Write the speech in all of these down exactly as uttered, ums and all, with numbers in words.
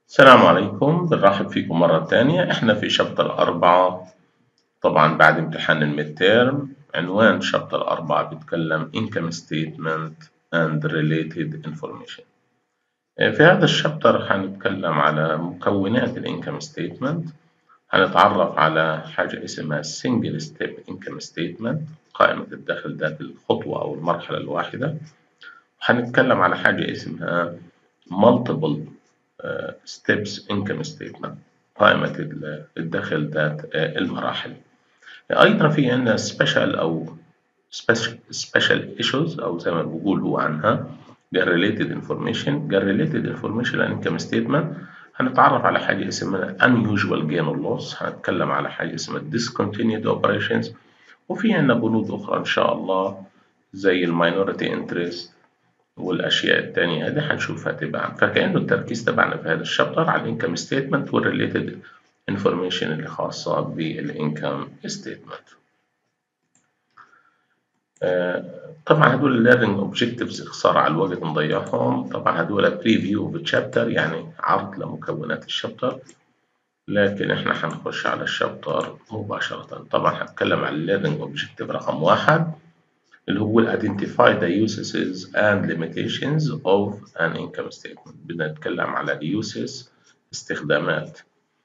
السلام عليكم، بنرحب فيكم مرة تانية. احنا في شابتر أربعة، طبعا بعد امتحان الميد تيرم. عنوان شابتر أربعة بيتكلم Income Statement and Related Information. في هذا الشابتر هنتكلم على مكونات الانكم ستيتمنت، هنتعرف على حاجة اسمها Single Step Income Statement، قائمة الدخل ذات الخطوة أو المرحلة الواحدة. هنتكلم على حاجة اسمها Multiple ستيبس انكم ستيتمنت، قائمة الدخل ذات المراحل. أيضا في عندنا سبيشال أو سبيشال ايشوز أو زي ما بقول هو عنها قال ريليتد انفورميشن. قال ريليتد انفورميشن انكم ستيتمنت هنتعرف على حاجة اسمها unusual gain or loss، هنتكلم على حاجة اسمها discontinued operations، وفي عندنا بنود أخرى إن شاء الله زي الماينورتي انترست والاشياء التانية هذه هنشوفها تبعا. فكأنه التركيز تبعنا في هذا الشابتر على الانكم ستيتمنت والريليتد انفورميشن اللي خاصة بالانكم ستيتمنت. طبعا هدول الليرنينج اوبجكتيفز اختصار على الوقت نضيعهم. طبعا هدول بريفيو بالشابتر، يعني عرض لمكونات الشابتر، لكن احنا هنخش على الشابتر مباشرة. طبعا هتكلم عن الليرنينج اوبجكتيف رقم واحد اللي هو identify the uses and limitations of an income statement. بدنا نتكلم على ال uses استخدامات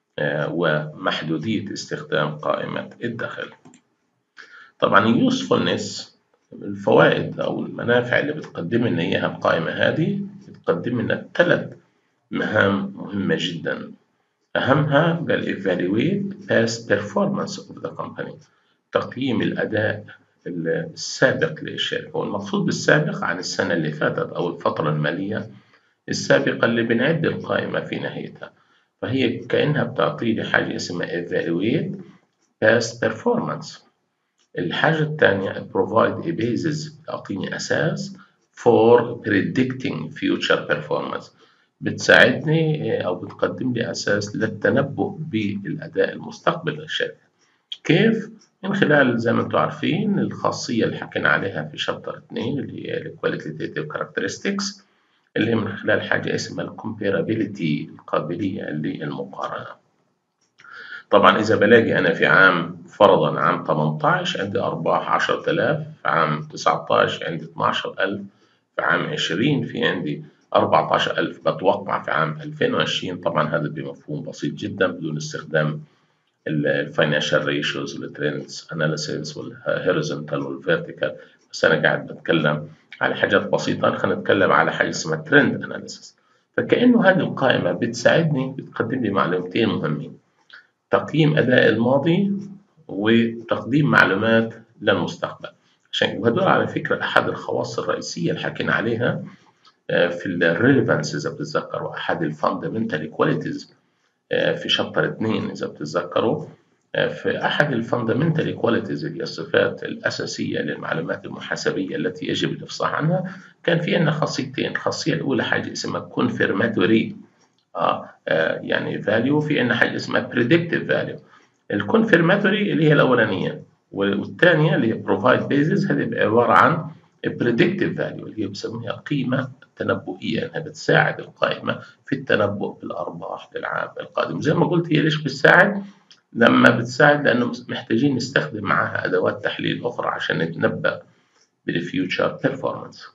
ومحدودية استخدام قائمة الدخل. طبعا ال usefulness الفوائد أو المنافع اللي بتقدم لنا إياها القائمة هذه، بتقدم لنا ثلاث مهام مهمة جدا. أهمها قال evaluate past performance of the company، تقييم الأداء السابق للشركة، والمقصود بالسابق عن السنة اللي فاتت أو الفترة المالية السابقة اللي بنعد القائمة في نهايتها. فهي كأنها بتعطي لي حاجة اسمها evaluate past performance. الحاجة الثانية provide a basis، تعطيني أساس for predicting future performance، بتساعدني أو بتقدم لي أساس للتنبؤ بالأداء المستقبلي للشركة. كيف؟ من خلال زي ما انتم عارفين الخاصية اللي حكينا عليها في شابتر اثنين اللي هي الكواليتيتيف كاركترستكس، اللي هي من خلال حاجة اسمها الكومبيرابيليتي، القابلية للمقارنة. طبعا إذا بلاقي أنا في عام فرضا عام ثمانية عشر عندي أرباح عشرة آلاف، في عام تسعة عشر عندي اثنا عشر ألف، في عام عشرين في عندي أربعة عشر ألف، بتوقع في عام ألفين وعشرين. طبعا هذا بمفهوم بسيط جدا بدون استخدام الفاينانشال ريشيوز والترندز اناليسيس والهوريزونتال والفيرتيكال، بس انا قاعد بتكلم على حاجات بسيطه. خلينا نتكلم على حاجه اسمها ترند اناليسيس. فكانه هذه القائمه بتساعدني، بتقدم لي معلومتين مهمين: تقييم اداء الماضي وتقديم معلومات للمستقبل. عشان وهدول على فكره احد الخواص الرئيسيه اللي حكينا عليها في الريليفانس اذا بتتذكروا، احد الفاندمنتال كواليتيز في شابتر اثنين إذا بتتذكروا. في أحد الفاندمنتال ايكواليتيز اللي هي الصفات الأساسية للمعلومات المحاسبية التي يجب الإفصاح عنها، كان في عندنا خاصيتين. الخاصية الأولى حاجة اسمها confirmatory آه آه يعني value، في عندنا حاجة اسمها predictive value. الكونفيرماتوري اللي هي الأولانية، والثانية اللي هي provide basis هذه عبارة عن predictive value اللي هي بسميها قيمة تنبؤية، أنها بتساعد القائمة في التنبؤ بالأرباح للعام القادم. زي ما قلت هي ليش بتساعد؟ لما بتساعد لأنه محتاجين نستخدم معها أدوات تحليل أخرى عشان نتنبأ بالفيوتشر بيرفورمانس.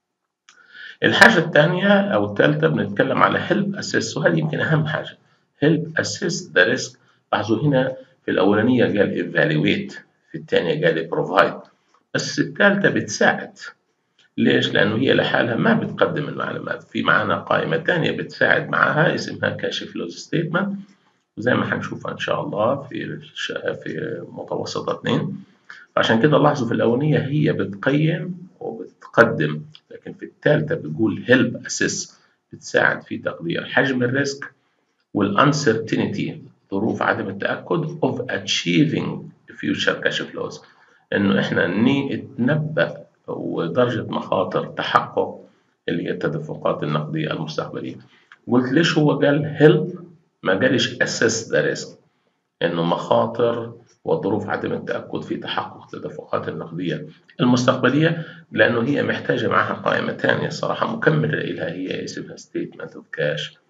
الحاجة الثانية أو الثالثة بنتكلم على help assess، وهذه يمكن أهم حاجة. help assess the risk. لاحظوا هنا في الأولانية قال evaluate، في الثانية قال provide، بس الثالثة بتساعد. ليش؟ لأنه هي لحالها ما بتقدم المعلومات، في معنا قائمة ثانية بتساعد معها اسمها كاش فلو ستيتمنت، وزي ما هنشوفها إن شاء الله في في متوسط اثنين. عشان كده لاحظوا في الأولانية هي بتقيم وبتقدم، لكن في الثالثة بتقول help assess، بتساعد في تقدير حجم الريسك والانسرتينتي، ظروف عدم التأكد of achieving future cash flows، إنه إحنا نتنبأ ودرجة مخاطر تحقق اللي هي التدفقات النقدية المستقبلية. قلت ليش هو قال help ما قالش assess the risk؟ إنه مخاطر وظروف عدم التأكد في تحقق التدفقات النقدية المستقبلية، لأنه هي محتاجة معها قائمة ثانية صراحة مكملة إلها، هي اسمها statement of cash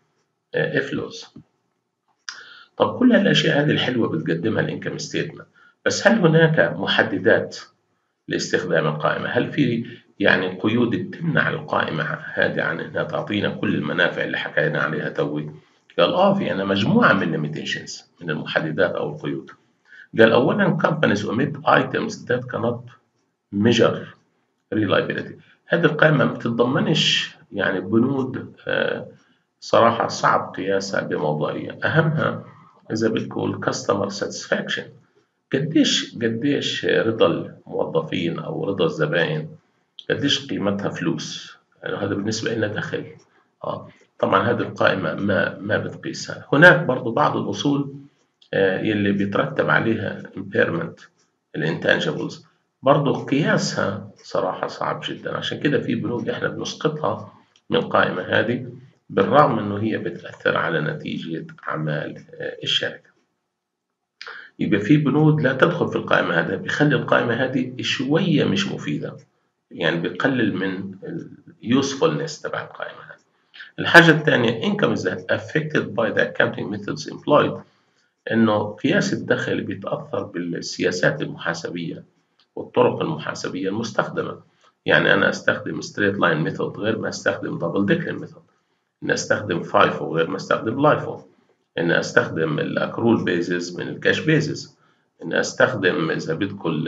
افلوز. طب كل الاشياء هذه الحلوه بتقدمها الانكم ستيتمنت، بس هل هناك محددات لاستخدام القائمه؟ هل في يعني قيود تمنع القائمه هذه عن انها تعطينا كل المنافع اللي حكينا عليها توي؟ قال اه في أنا مجموعه من الليميتيشنز، من المحددات او القيود. قال اولا companies omit items that cannot measure reliability. هذه القائمه ما بتتضمنش يعني بنود آه صراحه صعب قياسها بموضوعيه. اهمها اذا بدكم الكاستمر ساتسفاكشن، قديش قديش رضا الموظفين او رضا الزبائن، قديش قيمتها فلوس، يعني هذا بالنسبه لنا دخل. اه طبعا هذه القائمه ما ما بتقيسها. هناك برضو بعض الاصول آه يلي بيترتب عليها impairment الانتانجبلز، برضو قياسها صراحه صعب جدا. عشان كده في بنود احنا بنسقطها من القائمه هذه بالرغم انه هي بتاثر على نتيجه اعمال آه الشركه. يبقى في بنود لا تدخل في القائمة هذا، بيخلي القائمة هذه شوية مش مفيدة، يعني بيقلل من اليوسفولنس تبع القائمة هذه. الحاجة الثانية income is affected by the accounting methods employed، إنه قياس الدخل بيتأثر بالسياسات المحاسبية والطرق المحاسبية المستخدمة. يعني أنا أستخدم straight line method غير ما أستخدم double decline method، إن أستخدم فايفو غير ما أستخدم لايفو، إن أستخدم الأكرول بيزز من الكاش بيزز، إن أستخدم إذا بدكم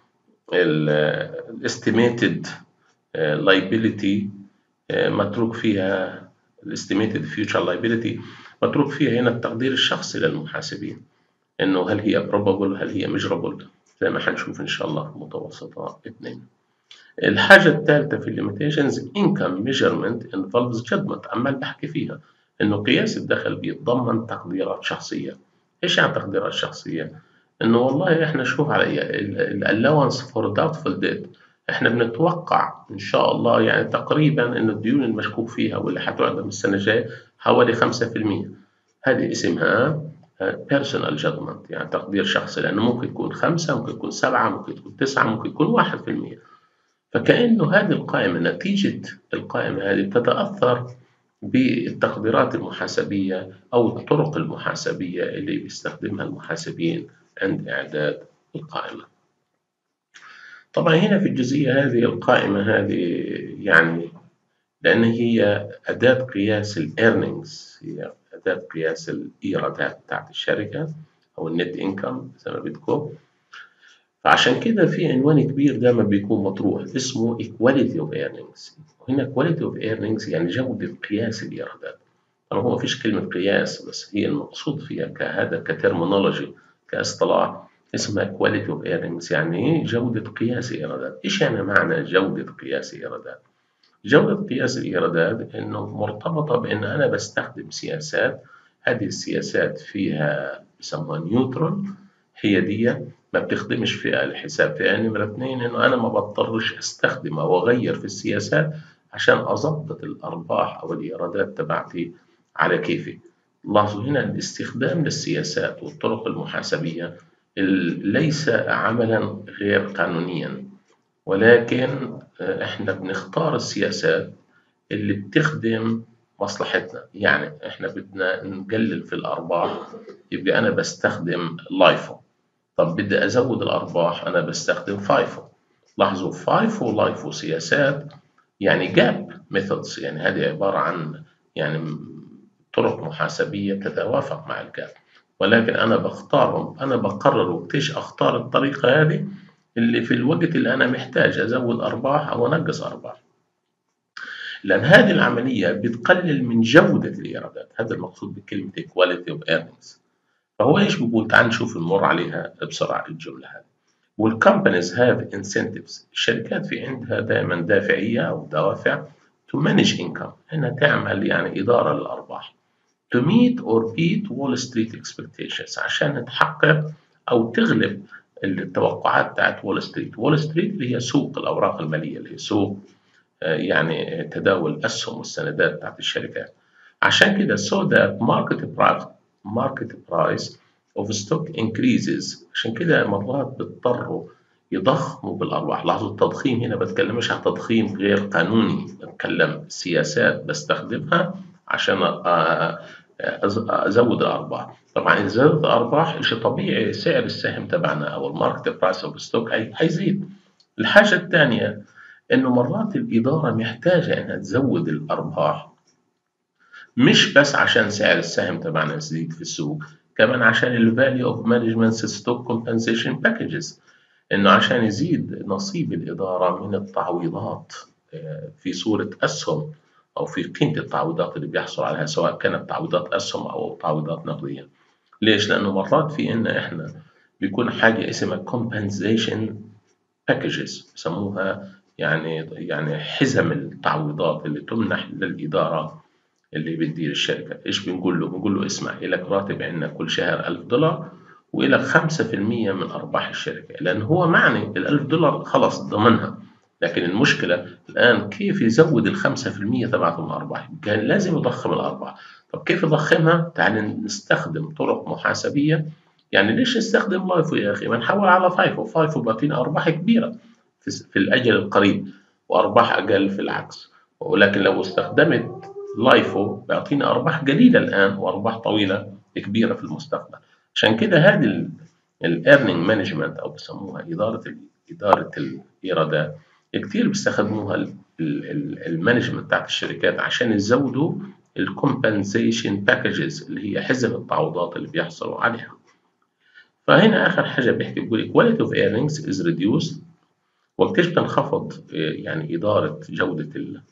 الاستيميتد لايبيليتي متروك فيها الاستيميتد فيوتشر لايبيليتي متروك فيها هنا التقدير الشخصي للمحاسبين، إنه هل هي probable هل هي measurable، زي ما حنشوف إن شاء الله متوسطة اثنين. الحاجة الثالثة في limitations income measurement involves judgment، عمال بحكي فيها إنه قياس الدخل بيتضمن تقديرات شخصية. إيش يعني تقديرات شخصية؟ إنه والله إحنا شوف على ال allowance for doubtful debt، إحنا بنتوقع إن شاء الله يعني تقريبا إنه الديون المشكوك فيها واللي حتعدم السنة الجاية حوالي خمسة في المية. هذه اسمها personal judgment، يعني تقدير شخصي، لأنه ممكن يكون خمسة، ممكن يكون سبعة، ممكن يكون تسعة، ممكن يكون واحد في المية. فكأنه هذه القائمة نتيجة القائمة هذه تتأثر بالتقديرات المحاسبية أو الطرق المحاسبية اللي بيستخدمها المحاسبين عند إعداد القائمة. طبعا هنا في الجزئية هذه القائمة هذه يعني لأن هي أداة قياس الإيرنينجز، هي أداة قياس الإيرادات بتاعت الشركة أو النت إنكم زي ما بدكم، فعشان كده في عنوان كبير دايما بيكون مطروح اسمه equality of earnings. وهنا equality of earnings يعني جودة قياس الإيرادات. طبعا هو مفيش كلمة قياس، بس هي المقصود فيها كهذا كترمينولوجي كاصطلاح اسمها equality of earnings، يعني جودة قياس الإيرادات. إيش يعني معنى جودة قياس الإيرادات؟ جودة قياس الإيرادات إنه مرتبطة بإن أنا بستخدم سياسات، هذه السياسات فيها بسموها نيوترال، هي دي ما بتخدمش فيها الحساب. فيها نمرة اثنين إنه أنا ما بضطرش أستخدم أو أغير في السياسات عشان أضبط الأرباح أو الإيرادات تبعتي على كيفي. لاحظوا هنا الاستخدام للسياسات والطرق المحاسبية ليس عملا غير قانونيا، ولكن احنا بنختار السياسات اللي بتخدم مصلحتنا. يعني احنا بدنا نقلل في الارباح، يبقى انا بستخدم لايفو. طب بدي ازود الارباح، انا بستخدم فايفو. لاحظوا فايفو ولايفو سياسات يعني جاب ميثودز، يعني هذه عبارة عن يعني طرق محاسبية تتوافق مع الجاب، ولكن انا بختارهم، انا بقرر وقتيش اختار الطريقة هذه اللي في الوقت اللي أنا محتاج أزود أرباح أو أنقص أرباح، لأن هذه العملية بتقلل من جودة الإيرادات. هذا المقصود بكلمة quality of earnings. فهو إيش بقول؟ تعال نشوف نمر عليها بسرعة الجملة هذه. والcompanies have incentives، الشركات في عندها دائما دافعية أو دوافع to manage income، إنها تعمل يعني إدارة للأرباح to meet or beat Wall Street expectations، عشان تحقق أو تغلب التوقعات بتاعت وول ستريت. وول ستريت اللي هي سوق الأوراق المالية، اللي هي سوق يعني تداول الأسهم والسندات بتاعت الشركات. عشان كده so that market price market price of stock increases، عشان كده مرات بيضطروا يضخموا بالأرباح. لاحظوا التضخيم هنا بتكلمش عن تضخيم غير قانوني، بتكلم سياسات بستخدمها عشان ازود الارباح. طبعا اذا زادت الارباح شيء طبيعي سعر السهم تبعنا او الماركت برايس اوف ستوك هيزيد. الحاجه الثانيه انه مرات الاداره محتاجه انها تزود الارباح مش بس عشان سعر السهم تبعنا يزيد في السوق، كمان عشان الفاليو اوف مانجمنت ستوك كومبنسيشن باكجز، انه عشان يزيد نصيب الاداره من التعويضات في صوره اسهم او في قيمه التعويضات اللي بيحصل عليها، سواء كانت تعويضات اسهم او تعويضات نقديه. ليش؟ لانه مرات في عنا احنا بيكون حاجه اسمها compensation packages بسموها، يعني يعني حزم التعويضات اللي تمنح للاداره اللي بتدير الشركه. ايش بنقول له؟ بنقول له اسمع، لك راتب عندنا كل شهر ألف دولار والك خمسة بالمئة من ارباح الشركه، لان هو معني ال ألف دولار خلص ضمنها. لكن المشكله الان كيف يزود ال خمسة بالمئة تبعته من الارباح؟ كان لازم يضخم الارباح. طب كيف يضخمها؟ تعال نستخدم طرق محاسبيه. يعني ليش نستخدم لايفو يا اخي؟ ما نحول على فايفو، فايفو بيعطينا ارباح كبيره في الاجل القريب وارباح اقل في العكس. ولكن لو استخدمت لايفو بيعطينا ارباح قليله الان وارباح طويله كبيره في المستقبل. عشان كده هذه الايرنينج مانجمنت او بسموها اداره اداره الايرادات كثير بيستخدموها المانجمنت بتاعت الشركات عشان يزودوا الكومبنسيشن باكجز اللي هي حزم التعويضات اللي بيحصلوا عليها. فهنا اخر حاجه بيحكي بيقول quality of earnings is reduced. وقتاش بتنخفض يعني اداره جوده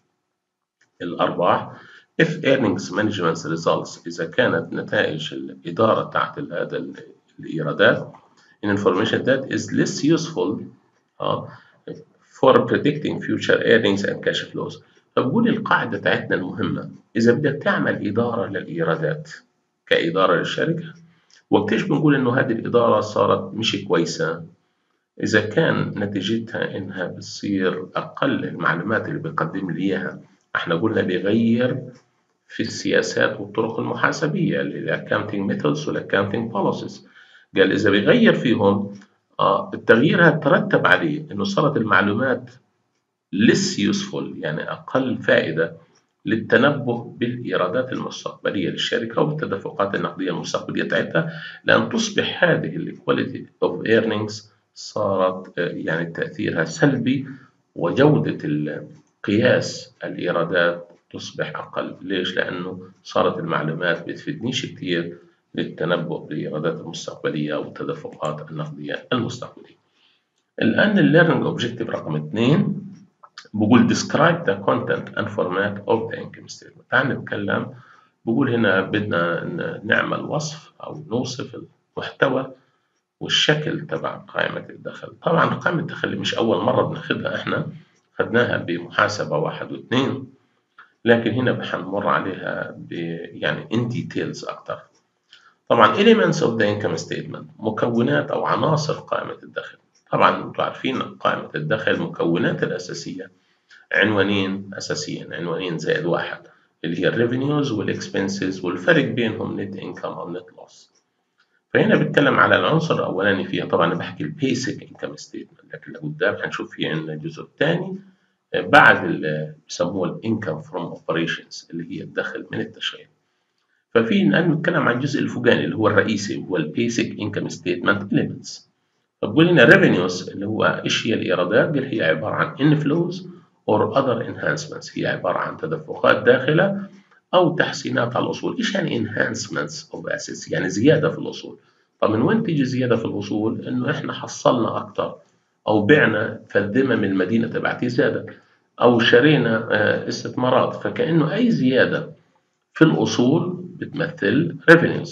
الارباح؟ if earnings management results اذا كانت نتائج الاداره تحت هذا الايرادات in information that is less useful uh, for predicting future earnings and cash flows. فبقول القاعده بتاعتنا المهمه، اذا بدك تعمل اداره للايرادات كاداره للشركه، وقتاش بنقول انه هذه الاداره صارت مش كويسه؟ اذا كان نتيجتها انها بتصير اقل المعلومات اللي بيقدم لي اياها. احنا قلنا بيغير في السياسات والطرق المحاسبيه الاكاونتنج ميثودز والاكاونتنج بوليسيز. قال اذا بيغير فيهم آه التغيير هترتب عليه انه صارت المعلومات less useful يعني اقل فائده للتنبؤ بالايرادات المستقبليه للشركه وبالتدفقات النقديه المستقبليه بتاعتها، لان تصبح هذه الكواليتي اوف ايرنينجز صارت يعني تاثيرها سلبي وجوده قياس الايرادات تصبح اقل. ليش؟ لانه صارت المعلومات بتفيدنيش كثير للتنبؤ بالايرادات المستقبليه والتدفقات النقديه المستقبليه. الان الليرنينج اوبجيكتيف رقم اثنين بقول describe the content and format of the income statement. تعال نتكلم. بقول هنا بدنا نعمل وصف او نوصف المحتوى والشكل تبع قائمة الدخل. طبعا قائمة الدخل مش أول مرة بناخدها، احنا خدناها بمحاسبة واحد واثنين، لكن هنا حنمر عليها ب يعني in details أكتر. طبعا elements of the income statement مكونات أو عناصر قائمة الدخل. طبعا انتم عارفين قائمة الدخل مكونات الأساسية عنوانين أساسيين، عنوانين زائد واحد اللي هي الريفينيوز والإكسبنسز والفرق بينهم net income أو net loss. فهنا بتكلم على العنصر الأولاني فيها. طبعا بحكي البيسك انكم ستيتمنت، لكن لقدام هنشوف في عندنا الجزء الثاني بعد اللي بسموه الانكم فروم اوبريشنز اللي هي الدخل من التشغيل. ففي الآن نتكلم عن الجزء الفوقاني اللي هو الرئيسي هو البيسك انكم ستيتمنت إليمنتس. فبقول لنا ريفينيوز اللي هو ايش هي الايرادات؟ قال هي عباره عن inflows or other enhancements، هي عباره عن تدفقات داخله او تحسينات على الاصول. ايش يعني enhancements of assets؟ يعني زياده في الاصول. طب من وين تيجي زياده في الاصول؟ انه احنا حصلنا اكثر او بعنا فالذمه من المدينه تبعتي زادت او شرينا استثمارات، فكانه اي زياده في الاصول بتمثل revenues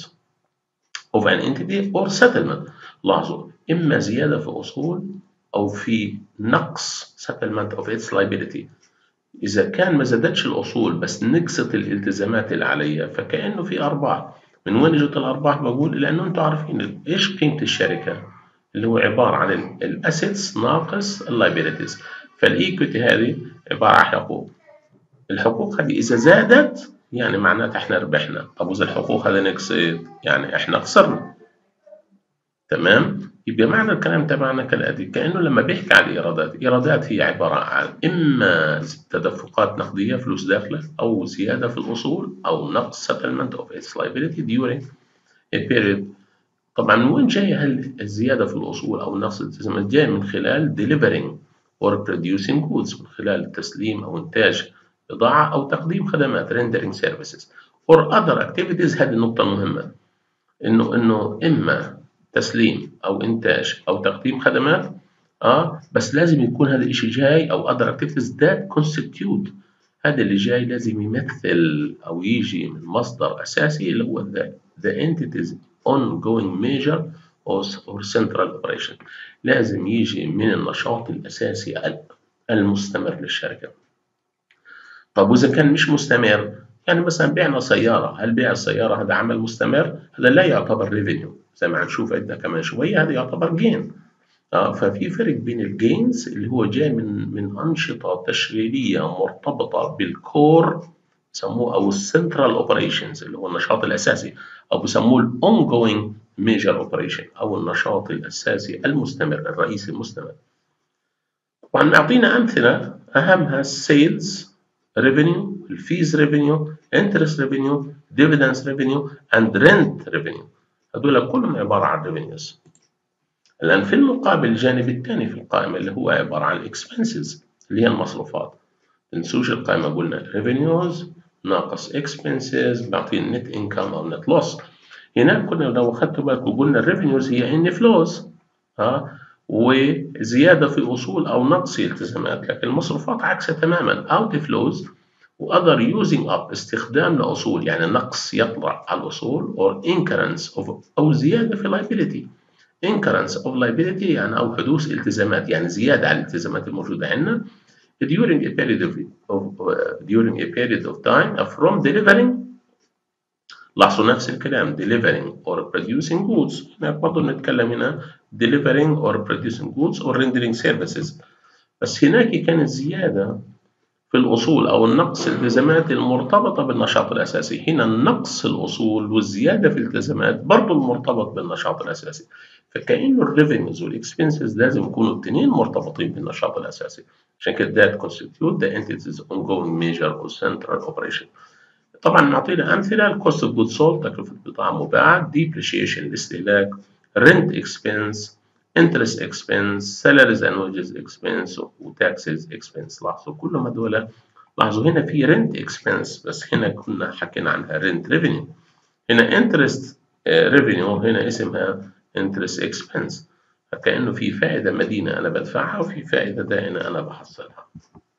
of an entity or settlement. لاحظوا اما زياده في اصول او في نقص settlement of its liability. إذا كان ما زادتش الأصول بس نقصت الالتزامات اللي عليها فكأنه في أرباح. من وين جت الأرباح؟ بقول لأنه أنتم عارفين إيش قيمة الشركة اللي هو عبارة عن الأسيتس ناقص اللايبيليتيز. فالإيكويتي هذه عبارة عن حقوق. الحقوق هذه إذا زادت يعني معناتها إحنا ربحنا. طب وإذا الحقوق هذه نقصت يعني إحنا خسرنا. تمام؟ يبقى معنى الكلام تبعنا كالآتي، كأنه لما بيحكي عن الإيرادات، الإيرادات هي عبارة عن إما تدفقات نقدية فلوس داخلة، أو زيادة في الأصول، أو نقص settlement of its liability during a period. طبعا من وين جاية الزيادة في الأصول أو نقص الالتزامات؟ جاي من خلال delivering or producing goods، من خلال تسليم أو إنتاج بضاعة أو تقديم خدمات rendering services or other activities. هذه النقطة المهمة، إنه إنه إما تسليم أو إنتاج أو تقديم خدمات، آه بس لازم يكون هذا الشيء جاي، أو other activities that constitute، هذا اللي جاي لازم يمثل أو يجي من مصدر أساسي اللي هو the, the entity's ongoing major or central operation. لازم يجي من النشاط الأساسي المستمر للشركة. طب وإذا كان مش مستمر، يعني مثلا بعنا سيارة، هل بيع السيارة هذا عمل مستمر؟ هذا لا يعتبر ريفينيو، زي ما هنشوف عندنا كمان شوية هذا يعتبر جين. آه ففي فرق بين الجينز اللي هو جاي من من أنشطة تشغيلية مرتبطة بالكور بسموه أو السنترال اوبريشنز اللي هو النشاط الأساسي، أو بسموه الأونجوينج ميجر اوبريشن أو النشاط الأساسي المستمر الرئيسي المستمر. طبعا نعطينا أمثلة أهمها السيلز ريفينيو، الفيز ريفينيو، انترست ريفينيو، ديفيدنس ريفينيو، اند رنت ريفينيو. هذول كلهم عبارة عن ريفينيوز. الآن في المقابل الجانب الثاني في القائمة اللي هو عبارة عن الاكسبنسز اللي هي المصروفات. تنسوش القائمة قلنا ريفينيوز ناقص اكسبنسز بعطينا نت انكم أو نت لوس. هنا كنا لو أخذتوا بالكم قلنا الريفينيوز هي ان فلوز، ها، وزيادة في أصول أو نقص التزامات، لكن المصروفات عكسها تماما out flows و other using up استخدام لأصول، يعني نقص يطلع على الأصول or incurrence of أو زيادة في liability. incurrence of liability يعني أو حدوث التزامات، يعني زيادة على الالتزامات الموجودة عندنا during a period of, of uh, during a period of time from delivering. لاحظوا نفس الكلام delivering or producing goods، هنا برضه نتكلم هنا delivering or producing goods or rendering services، بس هناك كانت زيادة في الأصول أو النقص الالتزامات المرتبطة بالنشاط الأساسي. هنا نقص الأصول والزيادة في الالتزامات برضه المرتبط بالنشاط الأساسي، فكأنه الريفينيوز والإكسبنسز لازم يكونوا الاثنين مرتبطين بالنشاط الأساسي، عشان كده that constitute the entity's ongoing major or central operation. طبعا نعطينا أمثلة الكوست اوف جود سولد تكلفة البضاعة المباعة، depreciation الاستهلاك، rent expense، interest expense، salaries and wages expense و taxes expense. لاحظوا كلهم هذول، لاحظوا هنا في rent expense بس هنا كنا حكينا عنها rent revenue، هنا interest revenue هنا اسمها interest expense، فكأنه في فائدة مدينة أنا بدفعها وفي فائدة دائنة أنا بحصلها.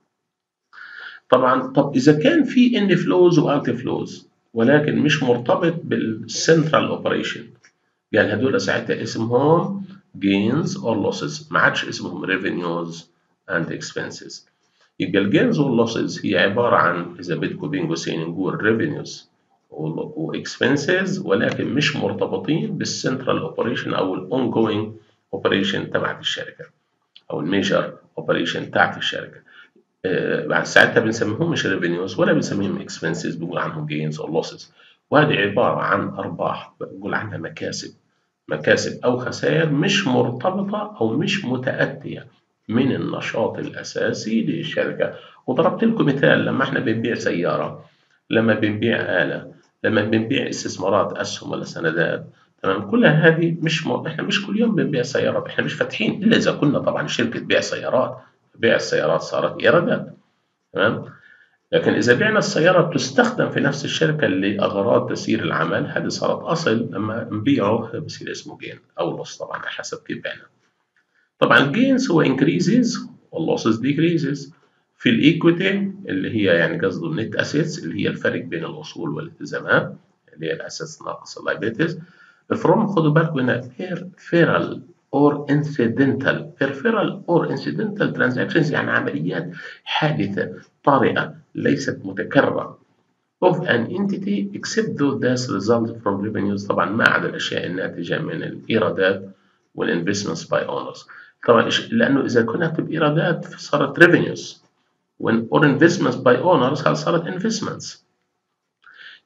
طبعا طب إذا كان في ان فلوز واوت فلوز ولكن مش مرتبط بالسنترال اوبريشن، قال هدول ساعتها اسمهم gains or losses، ما عادش اسمهم revenues and expenses. يبقى الجينز واللوسز هي عبارة عن إذا بدكم بين قوسين نقول revenues و expenses ولكن مش مرتبطين بالسنترال اوبريشن أو الأونجوينج اوبريشن تبعت الشركة أو الميجر اوبريشن تاعت الشركة. بعد ساعتها بنسميهم مش revenues ولا بنسميهم expenses، بنقول عنهم gains or losses، وهذه عبارة عن أرباح بنقول عنها مكاسب، مكاسب أو خسائر مش مرتبطة أو مش متأتية من النشاط الأساسي للشركة. وضربت لكم مثال لما احنا بنبيع سيارة، لما بنبيع آلة، لما بنبيع استثمارات أسهم ولا سندات، تمام، كلها هذه مش م... احنا مش كل يوم بنبيع سيارات، احنا مش فاتحين إلا إذا كنا طبعا شركة بيع سيارات، بيع السيارات صارت إيرادات، تمام. لكن إذا بعنا السيارة بتستخدم في نفس الشركة لأغراض تسيير العمل، هذه صارت أصل، لما نبيعه بصير اسمه جين أو لوس طبعا على حسب كيف بعنا. طبعا الجينز هو increases واللوسز decreases في الإيكويتي اللي هي يعني قصده النت أسيتس اللي هي الفرق بين الأصول والالتزامات اللي هي الأسيتس ناقص اللايبيلتيز. from خدوا بالكم هنا peripheral or incidental peripheral or incidental transactions يعني عمليات حادثة طارئة ليست متكررة of an entity except though this result from revenues، طبعا ما عدا الأشياء الناتجة من الإيرادات والinvestments by owners. طبعا لأنه إذا كانت بإيرادات صارت revenues or investments by owners صارت investments.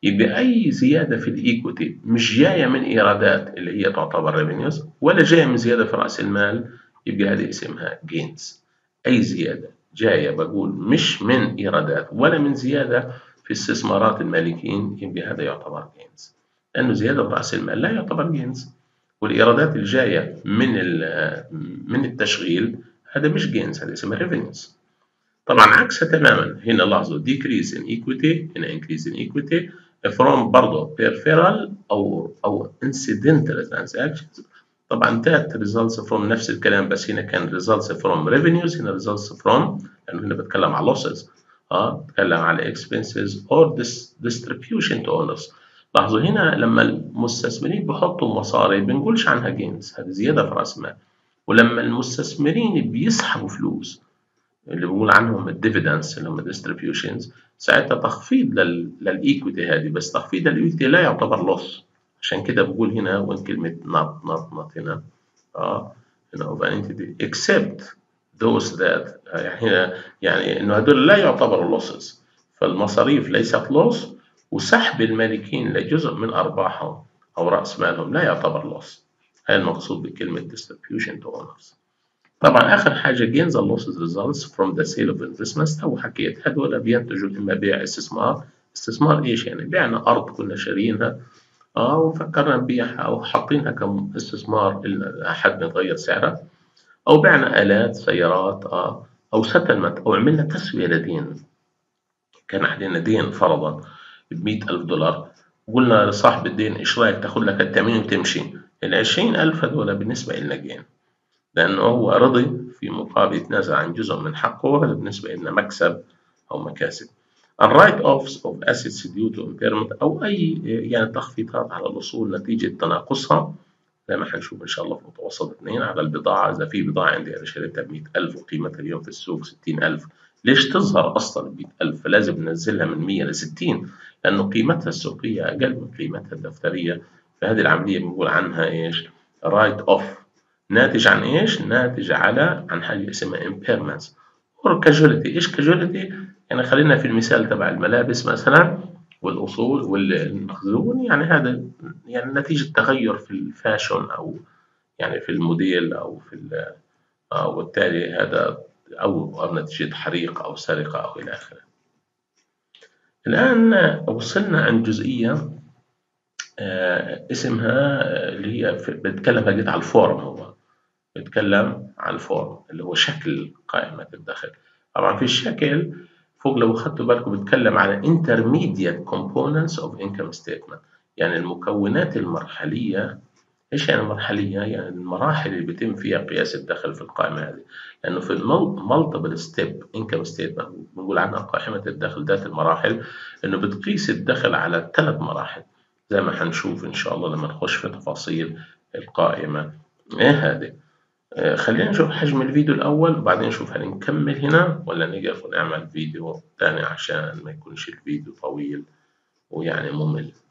يبقى أي زيادة في الإيكوتي مش جاية من إيرادات اللي هي تعتبر ريفينيوز ولا جاية من زيادة في رأس المال، يبقى هذه اسمها جينز. أي زيادة جاية بقول مش من إيرادات ولا من زيادة في استثمارات المالكين، يبقى هذا يعتبر جينز، لأنه زيادة في رأس المال لا يعتبر جينز، والإيرادات الجاية من من التشغيل هذا مش جينز، هذا اسمه ريفينيوز. طبعا عكسها تماما، هنا لاحظوا decrease in equity، هنا increase in equity from برضه peripheral أو أو incidental transactions. طبعا that results from نفس الكلام، بس هنا كان results from revenues، هنا results from، لأنه هنا بتكلم على losses، اه بتكلم على expenses or distribution to owners. لاحظوا هنا لما المستثمرين بيحطوا مصاري بنقولش عنها جينز، هذه زيادة في رأس المال، ولما المستثمرين بيسحبوا فلوس اللي بنقول عنهم الديفيدنس اللي هم الديستريبيوشنز، ساعتها تخفيض للايكويتي هذه، بس تخفيض الايكويتي لا يعتبر لوس. عشان كده بقول هنا وين كلمة not not not هنا اه هنا of an entity except those that يعني يعني انه هدول لا يعتبروا losses، فالمصاريف ليست لوس، وسحب المالكين لجزء من ارباحهم او راس مالهم لا يعتبر لوس. هذا المقصود بكلمة distribution to owners. طبعا آخر حاجة gains and losses results from the sale of investments، أو حكيت هذول بينتجوا إما بيع استثمار. استثمار إيش يعني؟ بعنا أرض كنا شارينها آه وفكرنا نبيعها أو حاطينها كاستثمار لحد نتغير سعرها، أو بعنا آلات سيارات آه أو settlement، أو عملنا تسوية لدين، كان علينا دين فرضا بمئة ألف دولار، وقلنا لصاحب الدين إيش رأيك تاخد لك التأمين وتمشي. العشرين ألف هذول بالنسبة لنا جين، لأنه هو رضي في مقابل يتنازل عن جزء من حقه، وهذا بالنسبة لنا مكسب أو مكاسب. الرايت اوفز اوف assets due to impairment، أو أي يعني تخفيضات على الأصول نتيجة تناقصها، زي ما حنشوف إن شاء الله في متوسط اثنين على البضاعة. إذا في بضاعة عندي أنا شريتها بمئة ألف وقيمتها اليوم في السوق ستين ألف، ليش تظهر أصلا بمئة ألف؟ فلازم ننزلها من مئة لستين، لأنه قيمتها السوقية أقل من قيمتها الدفترية. فهذه العملية بنقول عنها إيش؟ رايت أوف. ناتج عن إيش؟ ناتج على عن حاجة اسمها impairments or casualty. إيش casualty؟ يعني خلينا في المثال تبع الملابس مثلا والأصول والمخزون، يعني هذا يعني نتيجة تغير في الفاشون أو يعني في الموديل أو في أو وبالتالي هذا أو أو نتيجة حريق أو سرقة أو إلى آخره. الآن وصلنا عند جزئية آه اسمها اللي هي بتكلم هجيت على الفورم، هو بتكلم عن الفورم اللي هو شكل قائمة الدخل. طبعا في الشكل فوق لو أخدتوا بالكم بتكلم على intermediate components of income statement، يعني المكونات المرحلية. إيش يعني مرحلية؟ يعني المراحل اللي بيتم فيها قياس الدخل في القائمة هذه، لأنه في multiple step income statement بنقول عنها قائمة الدخل ذات المراحل، إنه بتقيس الدخل على ثلاث مراحل زي ما حنشوف إن شاء الله لما نخش في تفاصيل القائمة. إيه هذه؟ خلينا نشوف حجم الفيديو الأول وبعدين نشوف هل نكمل هنا ولا نقف ونعمل فيديو تاني عشان ما يكونش الفيديو طويل ويعني ممل.